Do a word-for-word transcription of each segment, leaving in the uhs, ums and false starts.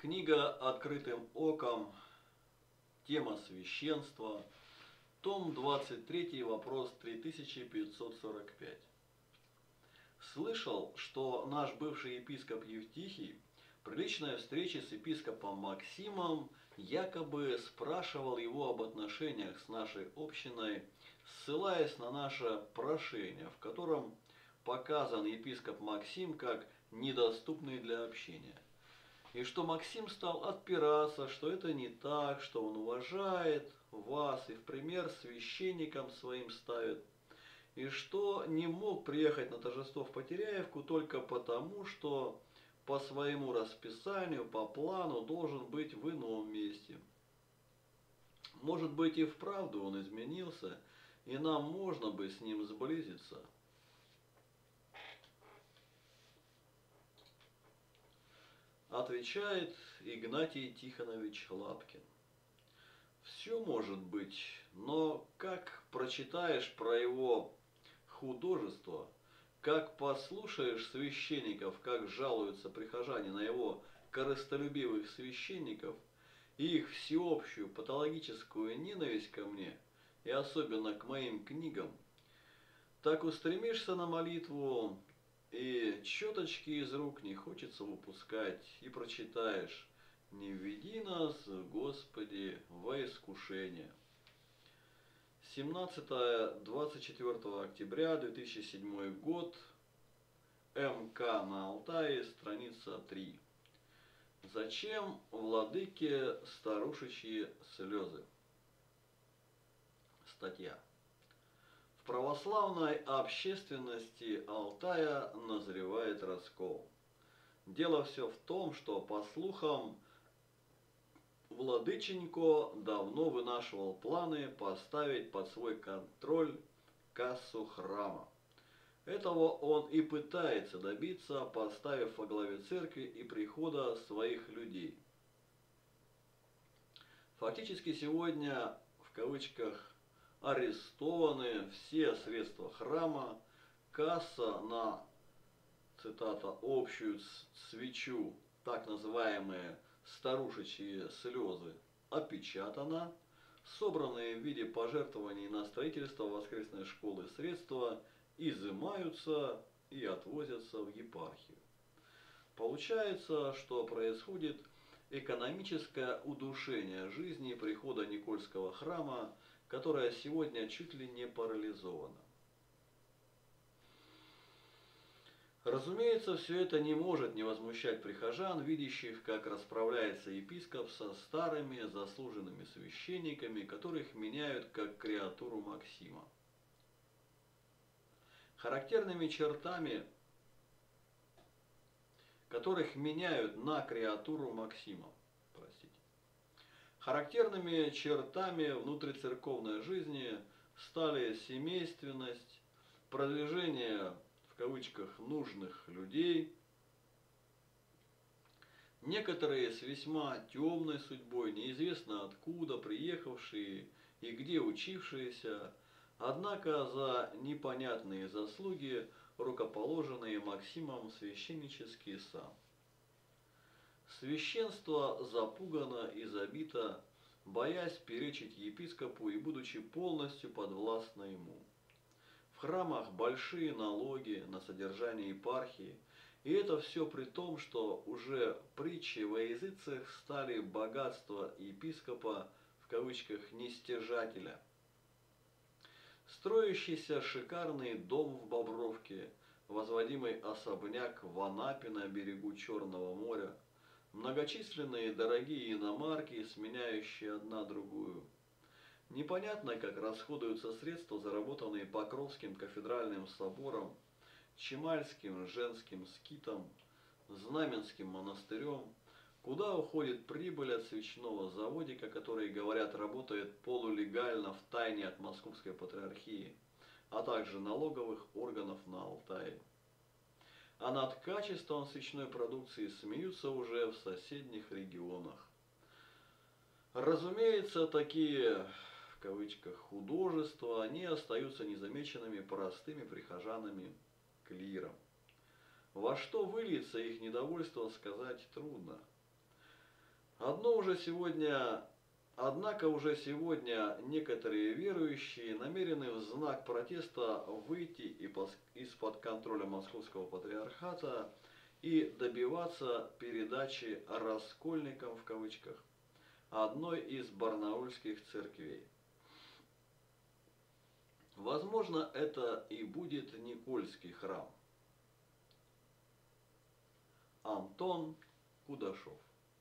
Книга «Открытым оком», тема священства, том двадцать три, вопрос три тысячи пятьсот сорок пять. Слышал, что наш бывший епископ Евтихий при личной встрече с епископом Максимом якобы спрашивал его об отношениях с нашей общиной, ссылаясь на наше прошение, в котором показан епископ Максим как недоступный для общения. И что Максим стал отпираться, что это не так, что он уважает вас и в пример священникам своим ставит. И что не мог приехать на торжество в Потеряевку только потому, что по своему расписанию, по плану должен быть в ином месте. Может быть, и вправду он изменился, и нам можно бы с ним сблизиться. Отвечает Игнатий Тихонович Лапкин. Все может быть, но как прочитаешь про его художество, как послушаешь священников, как жалуются прихожане на его корыстолюбивых священников и их всеобщую патологическую ненависть ко мне, и особенно к моим книгам, так устремишься на молитву, и четочки из рук не хочется выпускать, и прочитаешь: «Не введи нас, Господи, во искушение». семнадцатое-двадцать четвёртого октября две тысячи седьмой год, МК на Алтае, страница три. Зачем владыке старушечьи слезы? Статья. В православной общественности Алтая назревает раскол. Дело все в том, что, по слухам, владыченько давно вынашивал планы поставить под свой контроль кассу храма. Этого он и пытается добиться, поставив во главе церкви и прихода своих людей. Фактически сегодня, в кавычках, арестованы все средства храма, касса на, цитата, общую свечу, так называемые старушечьи слезы, опечатана, собранные в виде пожертвований на строительство воскресной школы средства изымаются и отвозятся в епархию. Получается, что происходит экономическое удушение жизни прихода Никольского храма, которая сегодня чуть ли не парализована. Разумеется, все это не может не возмущать прихожан, видящих, как расправляется епископ со старыми заслуженными священниками, которых меняют как креатуру Максима. Характерными чертами, которых меняют на креатуру Максима, простите. Характерными чертами внутрицерковной жизни стали семейственность, продвижение в кавычках нужных людей, некоторые с весьма темной судьбой, неизвестно откуда приехавшие и где учившиеся, однако за непонятные заслуги рукоположенные Максимом в священнический сан. Священство запугано и забито, боясь перечить епископу и будучи полностью подвластно ему. В храмах большие налоги на содержание епархии, и это все при том, что уже притчи во языцах стали богатство епископа в кавычках нестяжателя. Строящийся шикарный дом в Бобровке, возводимый особняк в Анапе на берегу Черного моря, многочисленные дорогие иномарки, сменяющие одна другую. Непонятно, как расходуются средства, заработанные Покровским кафедральным собором, Чемальским женским скитом, Знаменским монастырем, куда уходит прибыль от свечного заводика, который, говорят, работает полулегально в тайне от Московской патриархии, а также налоговых органов на Алтае. А над качеством свечной продукции смеются уже в соседних регионах. Разумеется, такие, в кавычках, художества, они остаются незамеченными простыми прихожанами, клиром. Во что выльется их недовольство, сказать трудно. Одно уже сегодня, однако уже сегодня некоторые верующие намерены в знак протеста выйти из-под контроля Московского патриархата и добиваться передачи «раскольникам» в кавычках одной из барнаульских церквей. Возможно, это и будет Никольский храм. Антон Кудашов.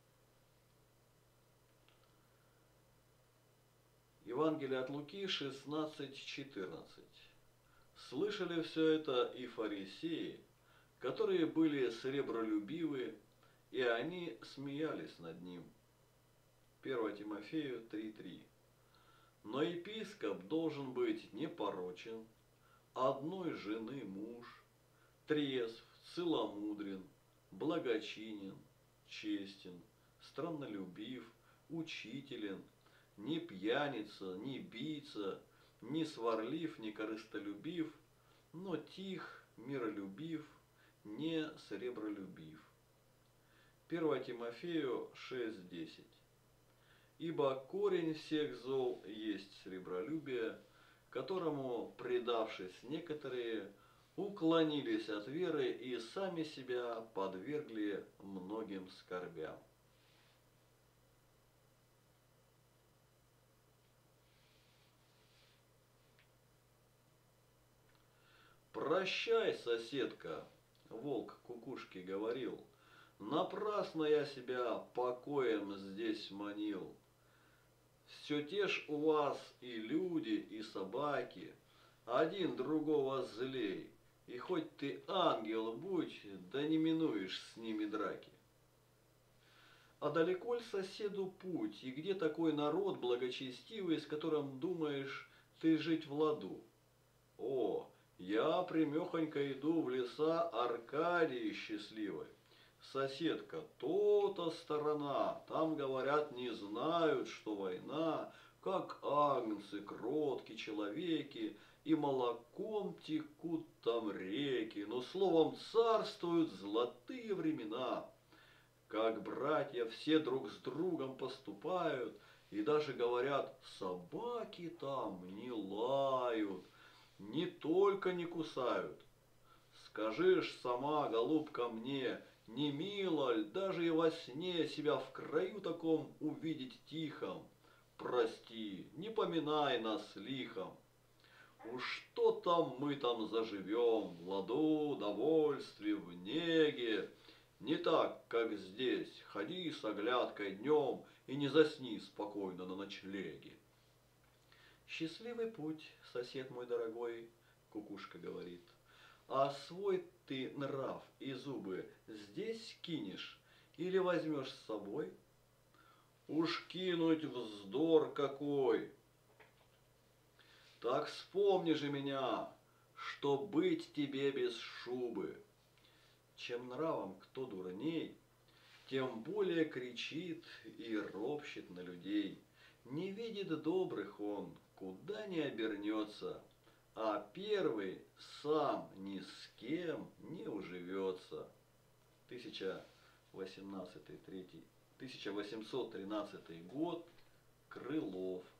Евангелие от Луки шестнадцать четырнадцать. Слышали все это и фарисеи, которые были сребролюбивы, и они смеялись над ним. первое Тимофею три три. Но епископ должен быть непорочен, одной жены муж, трезв, целомудрен, благочинен, честен, страннолюбив, учителен, не пьяница, не бийца, не сварлив, не корыстолюбив, но тих, миролюбив, не сребролюбив. первое Тимофею шесть десять. Ибо корень всех зол есть сребролюбие, которому, предавшись некоторые, уклонились от веры и сами себя подвергли многим скорбям. «Прощай, соседка», — волк кукушке говорил, «напрасно я себя покоем здесь манил. Все те ж у вас и люди, и собаки, один другого злей, и хоть ты ангел будь, да не минуешь с ними драки. А далеко ль соседу путь, и где такой народ благочестивый, с которым думаешь ты жить в ладу? О, я примехонько иду в леса Аркадии счастливой. Соседка, то-то сторона, там, говорят, не знают, что война, как агнцы, кротки, человеки, и молоком текут там реки, но словом царствуют золотые времена. Как братья все друг с другом поступают, и даже говорят, собаки там не лают, не только не кусают. Скажешь сама, голубка, мне, не мило ль даже и во сне себя в краю таком увидеть тихом? Прости, не поминай нас лихом. Уж что там мы там заживем, в ладу, довольстве, в неге. Не так, как здесь, ходи с оглядкой днем и не засни спокойно на ночлеге. Счастливый путь, сосед мой дорогой, кукушка говорит. А свой ты нрав и зубы здесь кинешь или возьмешь с собой? Уж кинуть вздор какой! Так вспомни же меня, что быть тебе без шубы. Чем нравом кто дурней, тем более кричит и ропщет на людей. Не видит добрых он, куда ни обернется, а первый сам ни с кем не уживется. тысяча восемьсот тринадцатый год, Крылов.